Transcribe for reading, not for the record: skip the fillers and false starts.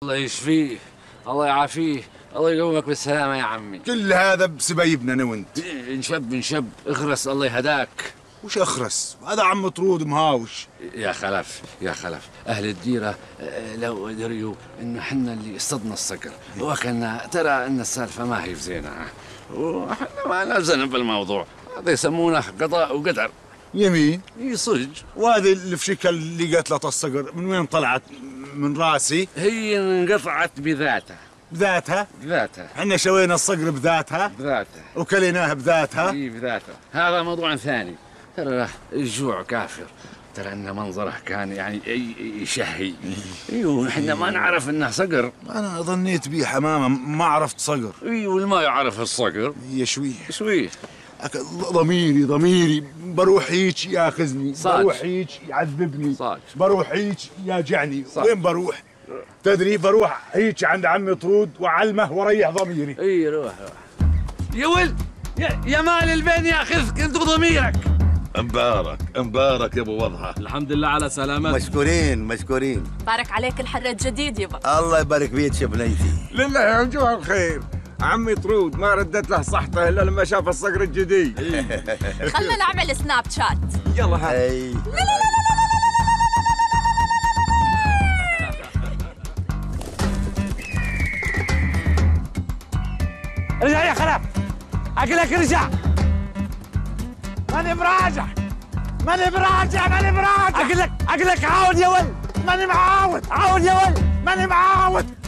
الله يشفيه، الله يعافيه، الله يقومك بالسلامة يا عمي. كل هذا بسبايبنا انا وانت. نشب اخرس الله يهداك. وش اخرس؟ هذا عم طرود مهاوش. يا خلف يا خلف، اهل الديرة لو دريوا انه حنا اللي اصطدنا الصقر وكنا ترى ان السالفة ما هي زينة، وحنا ما لنا ذنب بالموضوع، هذا يسمونه قضاء وقدر. يمين؟ اي صدق. وهذه الفشكة اللي قتلت الصقر من وين طلعت؟ من راسي؟ هي انقطعت بذاتها. بذاتها؟ بذاتها. احنا شوينا الصقر بذاتها؟ بذاتها. وكليناه بذاتها؟ اي بذاتها. هذا موضوع ثاني. ترى الجوع كافر، ترى ان منظره كان يعني يشهي. ايوه احنا ما نعرف انه صقر. انا ظنيت بيه حمامه، ما عرفت صقر. ايوه واللي ما يعرف الصقر هي شويه شويه. ضميري بروح هيك ياخذني، بروح هيك يعذبني، صاج. بروح هيك ياجعني. صاج. وين بروح؟ تدري بروح هيك عند عمي طرود وعلمه وريح ضميري. اي روح يا ولد، يا مال البين ياخذك انت وضميرك. مبارك يا ابو وضحه. الحمد لله على سلامتك. مشكورين. بارك عليك الحر الجديد يبا. الله يبارك فيك يا بنيتي. لله يا وجوه الخير. عمي طرود ما ردت له صحته الا لما شاف الصقر الجديد. خلنا نعمل سناب شات. يلا ها. رجع يا خلف، عقلك رجع. ماني براجع. عقلك عاود يا ولد. ماني معاود. عاود يا ولد. ماني معاود.